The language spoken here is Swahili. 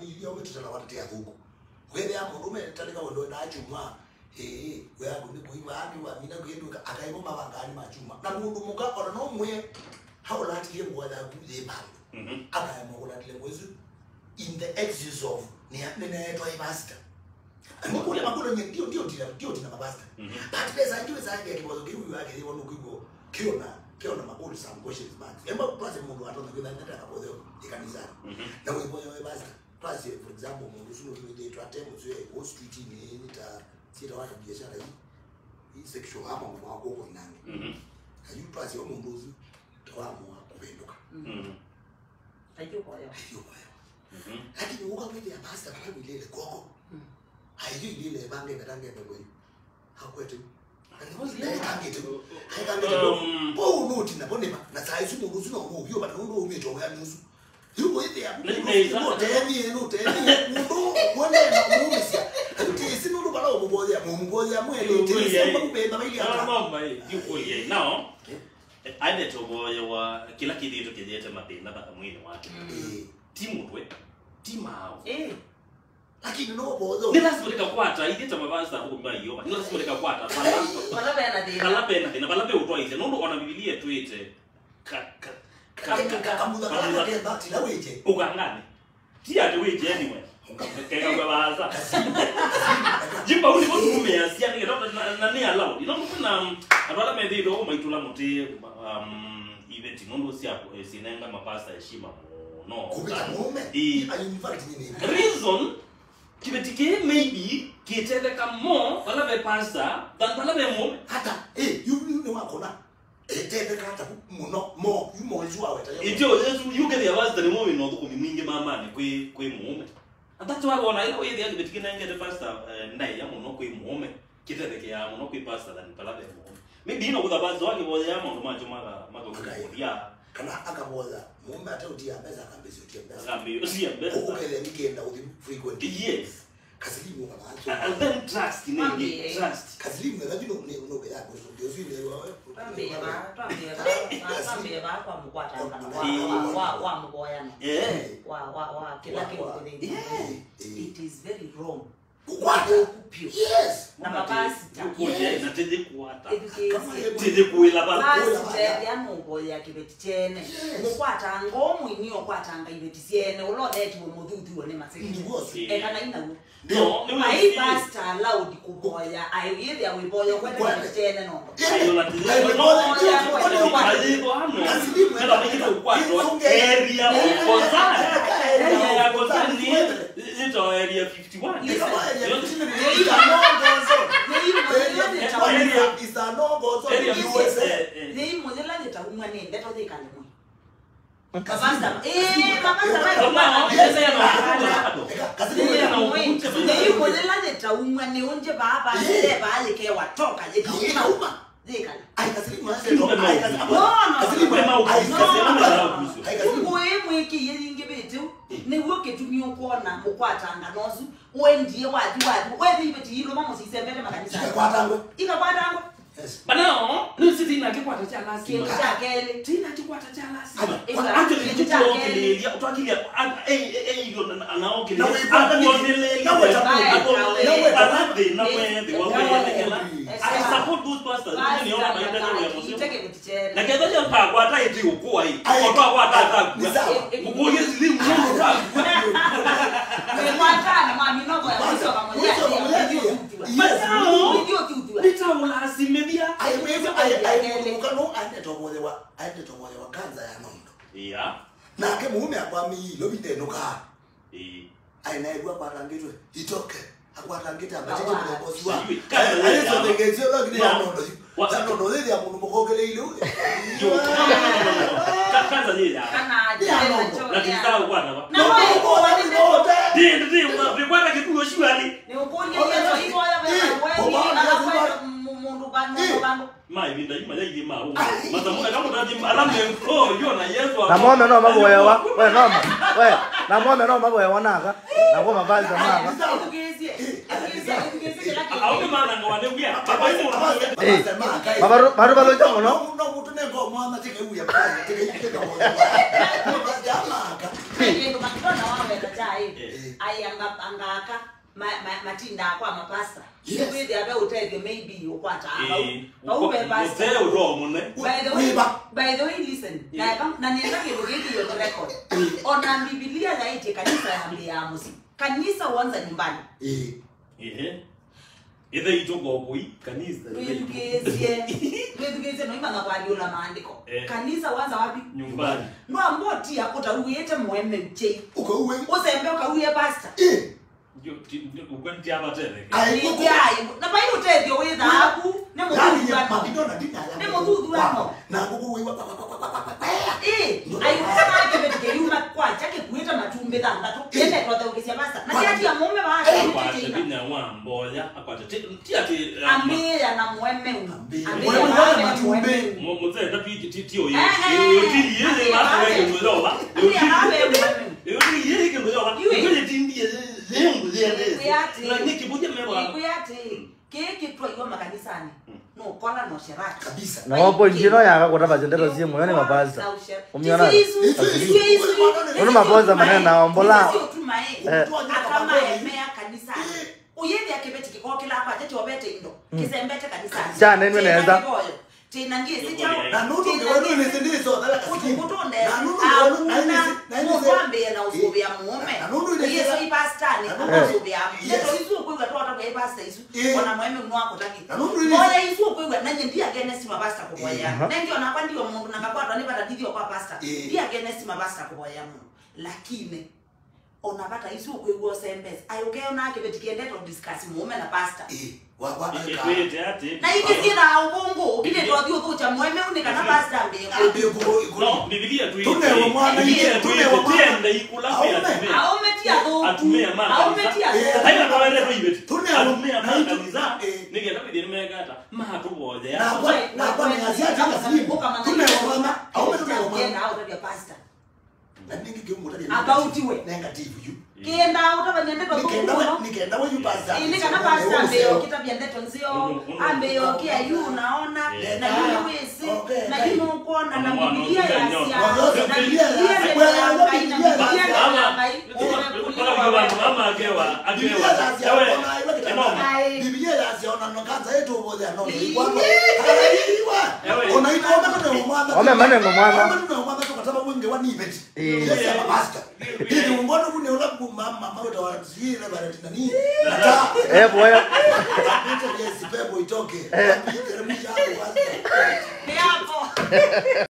ni yo betala watia huko wele ya mundu metalika wondo na chuma we ago ni kuiba wa mina kwendu akaimo mabangani machuma na mundu muka ona no mwe hawolatiye mwana kuye bando akaimo kulatile mwezu in the excess of nenaitwa ibasta ngokule makolo ndio tina mabasta but pesa ndio zake kibozo kiwe yake hiyo nukigo kiona makolo some questions man emba kwaze mundu atonda kwenda nataka bozo ikanisa na wewe boyo basta kwaze for example mundu suno kimete atemo zwe go street ni nita sita watu biashara hii sexual hapa mwako huko inani hayu kwaze mundu uzu tawamwa kubenduka Ayo boyo lakini ukamwende ya basta kwa milele koko hayo ile bange katange bebo hakwete bo nuti na bonema na sai su mungu suno ngo yo bana ndo umeto ya nusu yuko ile ya no teni ndo wone na mumisia ati sinu ndo bala muboya mwele teni mbeba bili ata mama yuko ile now ade toboya wa kila kitu kijete mapenda bata mwini wake timu twe timao lakini no bozo ni lazima likakwata idita mabasa huko mbayo ni lazima likakwata pala pena pala utwa ile ndo ona biblia tuite kamuda kake bakti la weje ugangane tia de weje anyway keka kwa baza jimba uli botu umeasia ni na ni allow ino kuna abala mediro maitula muti event ndo si hapo sinenga mapasta heshima no kubita mume invite nini reason kibetike maybe kitendeka more wala be pasta than wala be mume hata you know akona tendeka hata muno mo you mo jua weta itio yesu you get the basta ni mume no ko mingi mama ni kwe mume atatu wako na ile wewe kibetike na ngede pasta ndai ya muno kwe mume kitendeke ya muno kwe pasta than wala be mume maybe ino kudhabazo wake boya ya muno macho maga kana akaboza mume atautia pesa akambezi utia pesa akambezi pesa ukele nikenda uthi frequent yes kasilimu kama and then trust ni trust kasilimu na lazima unobe yako ndio vile wewe tambia kwa mkwata wa mboya wa kila kitu it is very wrong yes na mabasi kuja na tende kuata tende kuila basi ya mungu ya kibetichene mukwata ngomu inyo kwatanga ibetisiene ulodeti mudhudu wone maseki kana ina no ai basta allowed kuboya ai yeye ya wiboyo kwenda kibetichene no ayo la tende no area ya gozani ito area 51 is a no gozo ni modela de tauma ne beto de kalemo kabanda ni modela de tauma ne onje baba le bale ke watoka je kauma zikali ai kasilimu mwiki yingi betu ne woke tumio kuona mukwatanga nozu wendie wadi wewe ibeti yilo mama sisembele makanisa ikakwatangwe yes but now no sitting na kikwata cha lasi kile tina kikwata cha lasi actually kitu utwakilia hiyo anaogelea I support those pastors ni ona baada ya na kenda ya pa kwa hata iti ukua hii kwa kwa hata kukuye silimu na mami nogo ya mwisho pamoja nitaula asimebia ukano ande tobolewa kanza ya nondo yeah na ke mume akwami lobite noka ainaigwa kwa rangitwe itoke akwatangita abaje mu bosi wa ayezo tegezio logni ya nondo nondo ile ya mundu mukogele ile kanza ile na kitao kwa na ndio vikwata kituo shwali ni ukonye yeso hizo ya wewe mundu bando mai vinda ima ya ile mao matamuka kama tadi alamu ko yo na yeso na mome no maboya wa we noma we na mome no maboya wanaka na kwa mavazi za mama au maana ngwane bia baru balo jongo no no mutu ne ngo mama tike uya pa tike ike ngo mama Ndio makidona wawe tajai. Ai angaka matinda kwa mapasta. With the other hotel maybe ukwata. Au be pasta. Hotel ro mune. By the way listen. Na nienda kibugeti yo record. Ona Biblia zaidi kanisa ya Amosi. Kanisa uanza nyumbani. Either itogo boy kanisa. Tugezie no imana kwa ndio la maandiko. Kanisa uanza wapi? Nyumbani. No amboti akuta uyete mweme mche. Uko uwe. Uzembe ukaruye pastor. Yo ukwentia batele. Na bai utedio witha aku ne muthu Makidona dina. ne muthu wano. Na ngugu wewe. Ayukana kebetike yuma kwa chake kuita matumbe thanga tu. Yende kwa thogisia pastor. Na kila tia mume wa Kwa tebina wa mboya akwata tia ti ambia na mweme matumbe. Mzee ndapi tio ye. Yotili yele watu weke mweloba. Yotili yele mweloba. Yule tindie lembu zele. Na nikibuja mewa. Kuyate. Keke tu iwa makanisani. No kola no sherati Kabisa. Na wapo injino yaka kwa taba jendero zie moyoni mapasta. Umiona? Uno mapoza maneno na ombola. Akama emea kanisani. Uyende akibeti kikokela hapa tete obete indo. Kisembete kanisani. Chana nini naweza? Tena ngie sija. Na nudu ndio wewe unezendezo dala kasiki. Kutonde. Na nudu Mwambe na usubia mume. Yeso ipastani usubia. Yeso isu kuiga to ata kwa pasta isu. Ona mweme mwako taki. Oya isu kuiga nanye ndia genesi mapasta kuboya. Nengi ona kwa ndio mungu nakakwata nipata video kwa pasta. Ndia genesi mapasta kuboya mungu. Lakini onapata isu kuiga sembes. Ayokeo na kebetikiende to discuss mume na pasta. Na hiki sina ubongo bile to adio to cha mweme unikana pasta mbenga. No, Biblia tu Tunewa mwana tenda ikula pia. Aumetia do. Atumia mama. Aumetia do. Haina kwa wale tu ibeti. Tunewa mama kanisa. Nige tabi dini megata. Ma tu boja. Na kwa ni asiati kaslimu. Tunewa mama. Aumetia mama. Na au tabia pasta. Na ningi kiungo tabia. About we. Negative you. Kienda utabanyende to Nikaenda wewe pasta. Ile kana pasta mbeo kitabia ndeto nzio ambeo kia yu naona na yu wesi na yu kuona na Biblia ya Asia na Biblia mama agewa Biblia ya Asia onanokaza yetu uboja no unaitwa mwana Ome maneno mwana. mwana tukataba wenge wanibeti yes ya pasta ili ungono kune ulabu mama wewe tawazira barati nani Boya. Yes, pepo itoke. Teremsha hapo basi. Hapo.